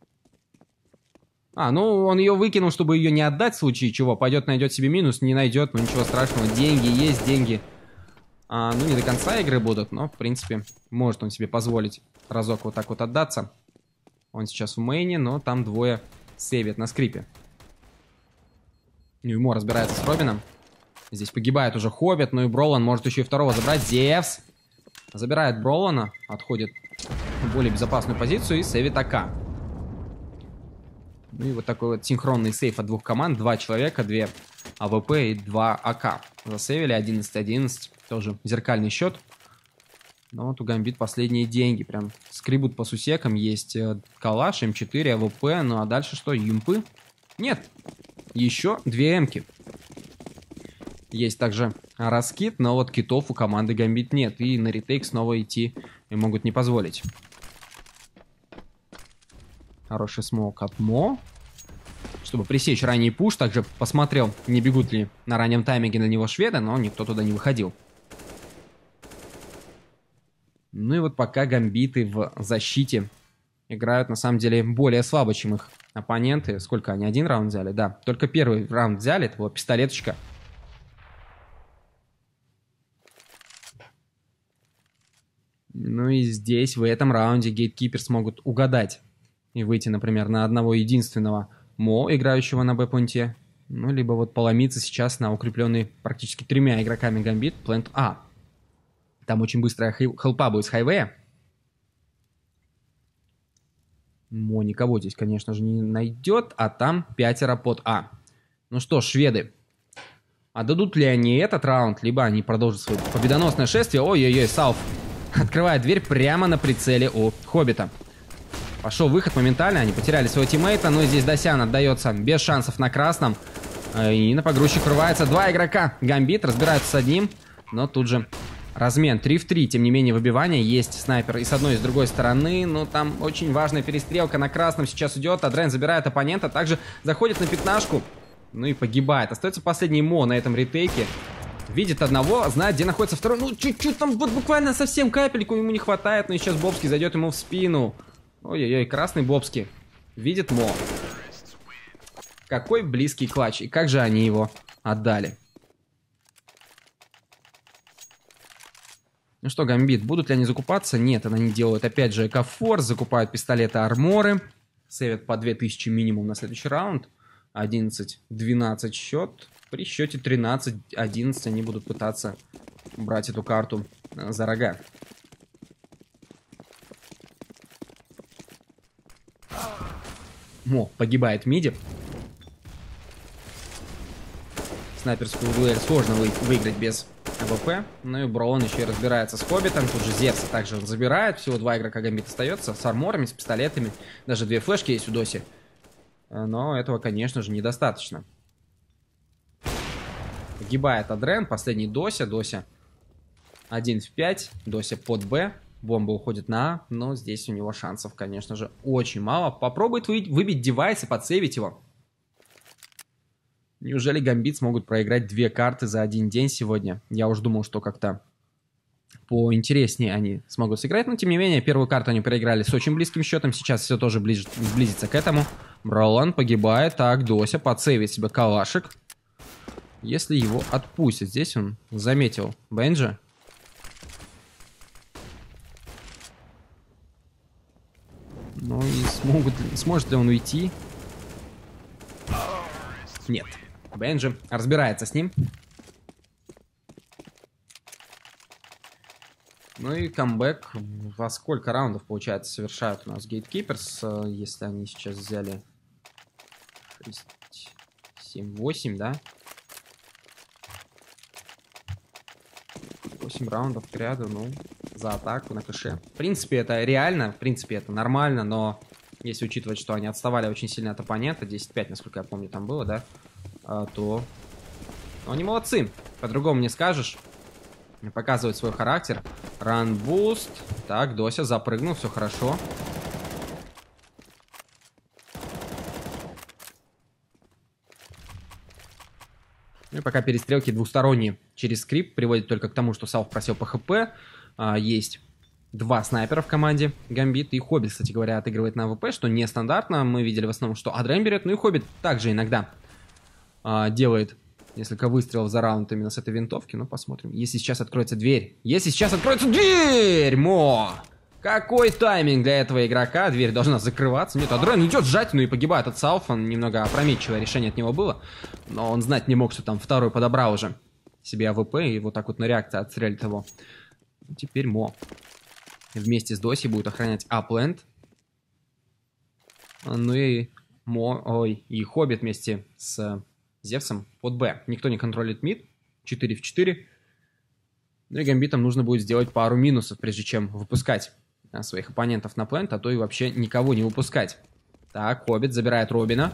Ну он ее выкинул, чтобы ее не отдать в случае чего. Пойдет, найдет себе минус, не найдет, ну ничего страшного. Деньги есть, деньги. Ну, не до конца игры будут, но, в принципе, может он себе позволить разок вот так вот отдаться. Он сейчас в мейне, но там двое сейвят на скрипе. Ну и Мо разбирается с Робином. Здесь погибает уже Хоббит, ну и Бролан может еще и второго забрать. Зевс забирает Бролана, отходит в более безопасную позицию и сейвит АК. Ну и вот такой вот синхронный сейф от 2 команд. 2 человека, 2 АВП и 2 АК. Засейвили 11-11. Тоже зеркальный счет. Но вот у гамбит последние деньги. Прям скребут по сусекам. Есть калаш, М4, АВП. Ну а дальше что? Юмпы? Нет. Еще 2 эмки. Есть также раскид, но вот китов у команды гамбит нет. И на ретейк снова идти им могут не позволить. Хороший смоук от Мо. Чтобы пресечь ранний пуш, также посмотрел, не бегут ли на раннем тайминге на него шведы, но никто туда не выходил. Ну и вот пока гамбиты в защите играют, на самом деле, более слабо, чем их оппоненты. Сколько они? 1 раунд взяли? Да, только первый раунд взяли, это была пистолеточка. Ну и здесь, в этом раунде, Gatekeepers могут угадать и выйти, например, на одного единственного Мо, играющего на Б-пункте. Ну, либо вот поломиться сейчас на укрепленный практически 3 игроками гамбит плент А. Там очень быстрая хелпа будет с хайвея. Мо никого здесь, конечно же, не найдет, а там 5 под А. Ну что, шведы. А дадут ли они этот раунд, либо они продолжат свое победоносное шествие. Ой-ой-ой, Сауф открывает дверь прямо на прицеле у Хоббита. Пошел выход моментально, они потеряли своего тиммейта, но здесь Досян отдается без шансов на красном. И на погрузчик врывается 2 игрока. Гамбит разбираются с одним, но тут же размен 3 в 3. Тем не менее, выбивание. Есть снайпер и с одной, и с другой стороны. Но там очень важная перестрелка на красном сейчас идет. Адрен забирает оппонента, также заходит на пятнашку. Ну и погибает. Остается последний Мо на этом ретейке. Видит одного, знает, где находится второй. Ну, чуть-чуть там, вот буквально совсем капельку ему не хватает. Но сейчас Бобский зайдет ему в спину. Ой-ой-ой, красный Бобский. Видит Мо. Какой близкий клатч. И как же они его отдали. Ну что, Гамбит, будут ли они закупаться? Нет, это они делают опять же экофорс, закупают пистолеты, арморы. Сейвят по 2000 минимум на следующий раунд. 11-12 счет. При счете 13-11 они будут пытаться брать эту карту за рога. Мо погибает в миде. Снайперскую дуэль сложно выиграть без АВП. Ну и Броун еще и разбирается с Хоббитом. Тут же Зевса также он забирает. Всего 2 игрока Гамбит остается. С арморами, с пистолетами. Даже 2 флешки есть у Доси. Но этого, конечно же, недостаточно. Погибает Адрен. Последний Дося. Дося 1 в 5. Дося под Б. Бомба уходит на А. Но здесь у него шансов, конечно же, очень мало. Попробует выбить девайс и подсейвить его. Неужели Гамбит смогут проиграть 2 карты за один день сегодня? Я уж думал, что как-то поинтереснее они смогут сыграть. Но, тем не менее, первую карту они проиграли с очень близким счетом. Сейчас все тоже близится к этому. Бролан погибает. Так, Дося подсейвит себе калашик. Если его отпустят. Здесь он заметил Бенджи. Ну и сможет ли он уйти? Нет. Бенджи разбирается с ним. Ну и камбэк. Во сколько раундов, получается, совершают у нас Гейткиперс, если они сейчас взяли 6, 7, 8, да? 8 раундов к ряду, ну, за атаку на кэше. В принципе, это реально, в принципе, это нормально, но если учитывать, что они отставали очень сильно от оппонента, 10-5, насколько я помню, там было, да, то они молодцы. По-другому не скажешь. Показывают свой характер. Ранбуст. Так, Дося запрыгнул, все хорошо. Ну и пока перестрелки двусторонние через скрипт приводят только к тому, что Салф просил по ХП. Есть 2 снайпера в команде Гамбит. И Хоббит, кстати говоря, отыгрывает на АВП, что нестандартно. Мы видели в основном, что Адрен берет. Ну и Хоббит также иногда делает несколько выстрелов за раунд именно с этой винтовки. Ну, посмотрим. Если сейчас откроется дверь. Если сейчас откроется дверь! Мо! Какой тайминг для этого игрока. Дверь должна закрываться. Нет, Адрен идет сжать, ну и погибает от Салфа. Немного опрометчивое решение от него было. Но он знать не мог, что там второй подобрал уже себе АВП. И вот так вот на реакции отстрелит его. Теперь Мо вместе с Доси будет охранять апленд. Ну и Мо, ой, и Хоббит вместе с Зевсом под Б. Никто не контролит мид. 4 в 4. Ну и Гамбитам нужно будет сделать пару минусов, прежде чем выпускать своих оппонентов на плент, а то и вообще никого не выпускать. Так, Хоббит забирает Робина.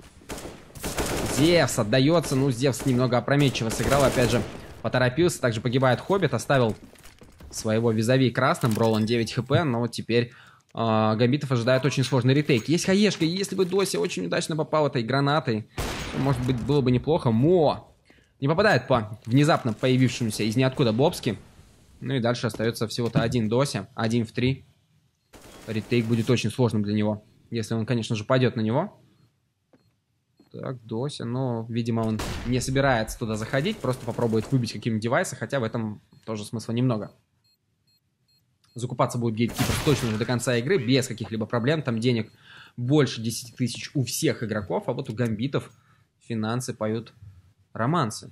Зевс отдается. Ну, Зевс немного опрометчиво сыграл. Опять же, поторопился. Также погибает Хоббит. Оставил своего визави красным. Бролан 9 хп. Но вот теперь Гамбитов ожидает очень сложный ретейк. Есть хаешка. Если бы Дося очень удачно попал этой гранатой, то, может быть, было бы неплохо. Мо не попадает по внезапно появившемуся из ниоткуда Бобски. Ну и дальше остается всего-то один Дося. 1 в 3. Ретейк будет очень сложным для него. Если он, конечно же, пойдет на него. Так, Дося. Но, видимо, он не собирается туда заходить. Просто попробует выбить какие-нибудь девайсы. Хотя в этом тоже смысла немного. Закупаться будет Гейткипер точно уже до конца игры. Без каких-либо проблем. Там денег больше 10 тысяч у всех игроков. А вот у Гамбитов финансы поют романсы.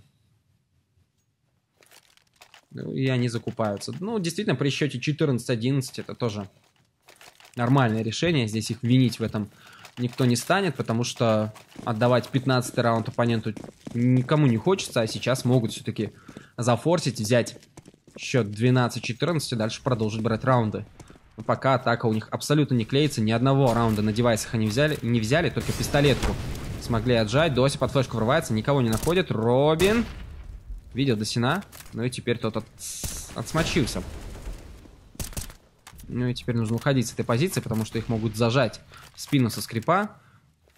Ну, и они закупаются. Ну, действительно, при счете 14-11 это тоже нормальное решение. Здесь их винить в этом никто не станет, потому что отдавать 15-й раунд оппоненту никому не хочется, а сейчас могут все-таки зафорсить, взять счет 12-14 и дальше продолжить брать раунды. Но пока атака у них абсолютно не клеится, ни одного раунда на девайсах они не взяли, только пистолетку смогли отжать. Дося под флешку врывается, никого не находит. Робин видел Досина, ну и теперь тот отсмочился. Ну и теперь нужно уходить с этой позиции, потому что их могут зажать в спину со скрипа.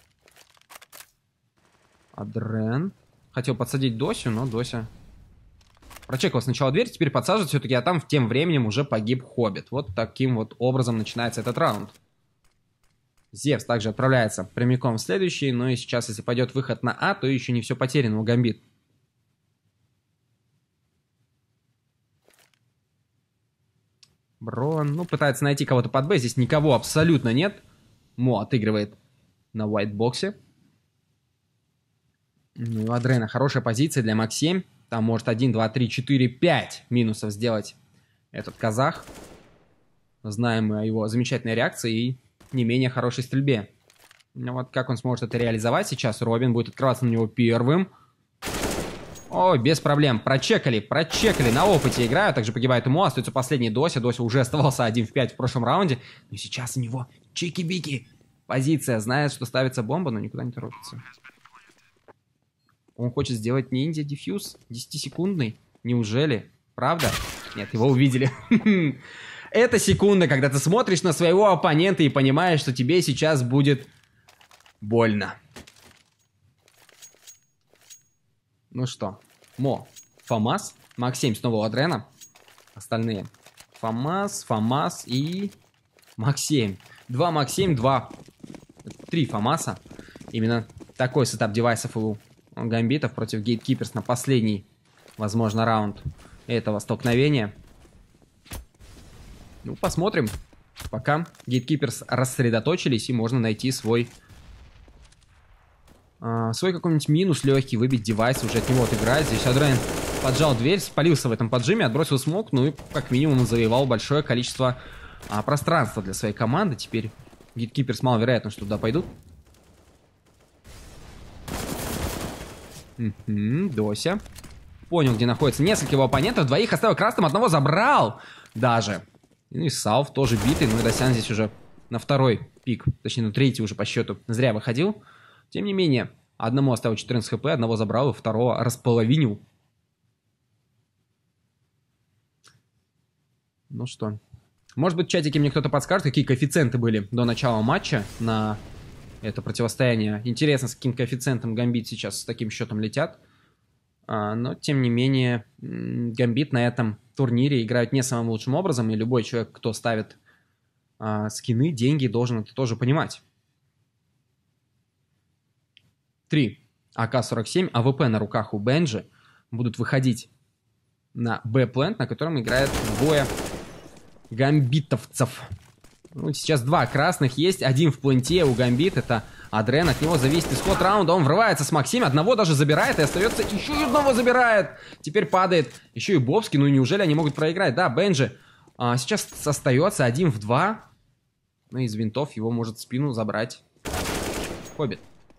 Адрен хотел подсадить Досю, но Дося Прочекал сначала дверь, теперь подсаживает все-таки, а там тем временем уже погиб Хоббит. Вот таким вот образом начинается этот раунд. Зевс также отправляется прямиком в следующий, но и сейчас, если пойдет выход на А, то еще не все потеряно у Гамбит. Брон, ну, пытается найти кого-то под Б, здесь никого абсолютно нет. Мо отыгрывает на вайтбоксе. Ну, у Адрена хорошая позиция для Мак-7. Там может 1, 2, 3, 4, 5 минусов сделать этот казах. Знаем мы о его замечательной реакции и не менее хорошей стрельбе. Ну, вот как он сможет это реализовать сейчас? Робин будет открываться на него первым. О, без проблем. Прочекали. На опыте играют. Также погибает ему. Остается последний Дося. Дося уже оставался 1 в 5 в прошлом раунде. Но сейчас у него чики-бики. Позиция. Знает, что ставится бомба, но никуда не торопится. Он хочет сделать ниндзя-дефьюз 10-секундный. Неужели? Правда? Нет, его увидели. Это секунда, когда ты смотришь на своего оппонента и понимаешь, что тебе сейчас будет больно. Ну что, Мо, ФАМАС, Мак-7 снова у Адрена. Остальные. ФАМАС и Мак-7. 2 Мак-7, 3 ФАМАСа. Именно такой сетап девайсов у Гамбитов против Гейткиперс на последний, возможно, раунд этого столкновения. Ну, посмотрим. Пока Гейткиперс рассредоточились, и можно найти свой какой-нибудь минус легкий, выбить девайс, уже от него отыграть. Здесь Адрен поджал дверь, спалился в этом поджиме, отбросил смог, ну и как минимум завоевал большое количество пространства для своей команды. Теперь Гейткиперс маловероятно, что туда пойдут. Дося. Понял, где находится несколько его оппонентов. Двоих оставил красным, одного забрал даже. Ну и Салв тоже битый. Ну и Досян здесь уже на второй пик, точнее на третий уже по счету зря выходил. Тем не менее, одному оставил 14 хп, одного забрал, и второго располовинил. Ну что. Может быть, в чатике мне кто-то подскажет, какие коэффициенты были до начала матча на это противостояние. Интересно, с каким коэффициентом Гамбит сейчас с таким счетом летят. Но, тем не менее, Гамбит на этом турнире играют не самым лучшим образом. И любой человек, кто ставит скины, деньги, должен это тоже понимать. 3 АК-47, АВП на руках у Бенджи будут выходить на Б-плент, на котором играет двое гамбитовцев. Ну, сейчас 2 красных есть, один в пленте у Гамбит, это Адрен, от него зависит исход раунда, он врывается с Мак-7, одного даже забирает, и остается еще одного забирает, теперь падает еще и Бобский, ну неужели они могут проиграть? Да, Бенджи сейчас остается 1 в 2, ну из винтов его может в спину забрать Хоббит.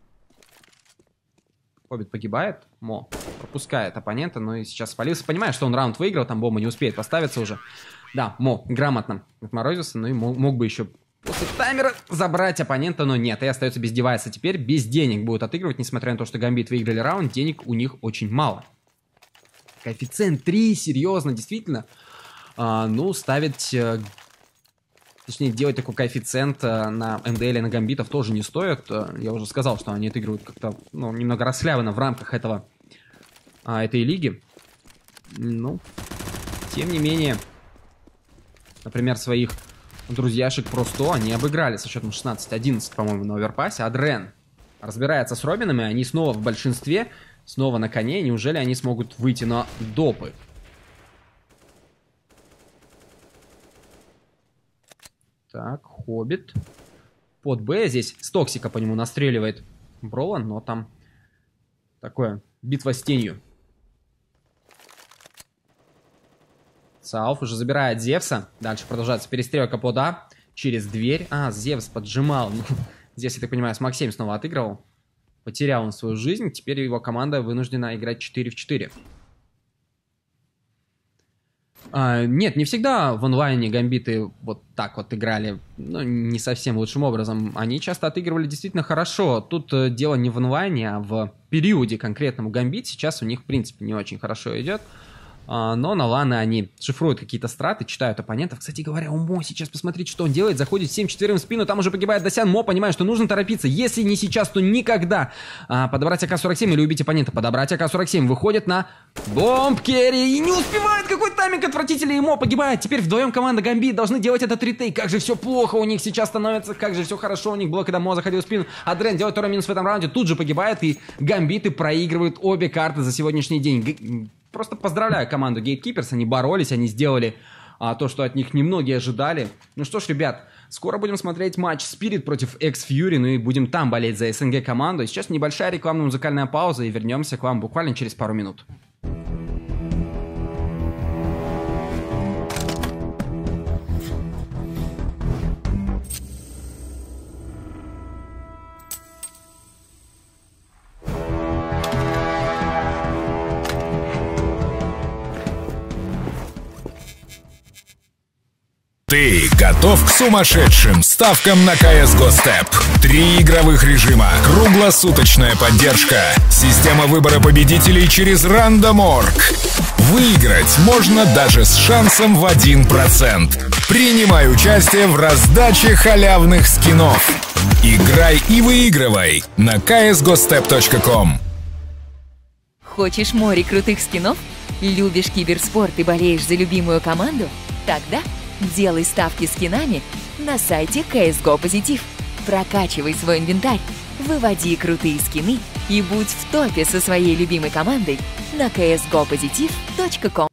Хоббит погибает, Мо пропускает оппонента, но и сейчас спалился, понимает, что он раунд выиграл, там бомба не успеет поставиться уже. Да, Мо грамотно отморозился, но и мог бы еще после таймера забрать оппонента, но нет, и остается без девайса. Теперь без денег будут отыгрывать, несмотря на то, что Гамбит выиграли раунд, денег у них очень мало. Коэффициент 3, серьезно, действительно. Ну, ставить, точнее, делать такой коэффициент на МДЛ и на Гамбитов тоже не стоит. Я уже сказал, что они отыгрывают как-то, ну, немного расхлябанно в рамках этой лиги. Ну, тем не менее... Например, своих друзьяшек просто они обыграли со счетом 16-11, по-моему, на оверпассе. Адрен разбирается с Робинами, они снова в большинстве, снова на коне. Неужели они смогут выйти на допы? Так, Хоббит. Под Б здесь с Токсика по нему настреливает Бролан, но там такое битва с тенью. Салф уже забирает Зевса. Дальше продолжается перестрелка под А. Через дверь. Зевс поджимал. Ну, здесь, я так понимаю, с Мак-7 снова отыгрывал. Потерял он свою жизнь. Теперь его команда вынуждена играть 4 в 4. Нет, не всегда в онлайне Гамбиты вот так вот играли. Ну, не совсем лучшим образом. Они часто отыгрывали действительно хорошо. Тут дело не в онлайне, а в периоде конкретному Гамбит. Сейчас у них, в принципе, не очень хорошо идет. Но на ланы они шифруют какие-то страты, читают оппонентов. Кстати говоря, у Мо сейчас, посмотрите, что он делает. Заходит 7-4 в спину, там уже погибает Досян. Мо понимает, что нужно торопиться. Если не сейчас, то никогда. Подобрать АК-47 или убить оппонента. Подобрать АК-47. Выходит на бомб-керри. И не успевает. Какой тайминг отвратительный. И Мо погибает. Теперь вдвоем команда Гамбит должны делать этот ретейк. Как же все плохо у них сейчас становится. Как же все хорошо у них было, когда Мо заходил в спину. Адриан делает второй минус в этом раунде. Тут же погибает. И Гамбиты проигрывают обе карты за сегодняшний день. Просто поздравляю команду Gatekeepers, они боролись, они сделали то, что от них немногие ожидали. Ну что ж, ребят, скоро будем смотреть матч Spirit против X-Fury, ну и будем там болеть за СНГ команду. Сейчас небольшая рекламно-музыкальная пауза, и вернемся к вам буквально через пару минут. Ты готов к сумасшедшим ставкам на CSGO Step? 3 игровых режима, круглосуточная поддержка, система выбора победителей через Random.org. Выиграть можно даже с шансом в 1%. Принимай участие в раздаче халявных скинов. Играй и выигрывай на csgostep.com. Хочешь море крутых скинов? Любишь киберспорт и болеешь за любимую команду? Тогда делай ставки скинами на сайте CSGO Positive. Прокачивай свой инвентарь, выводи крутые скины и будь в топе со своей любимой командой на csgopositive.com.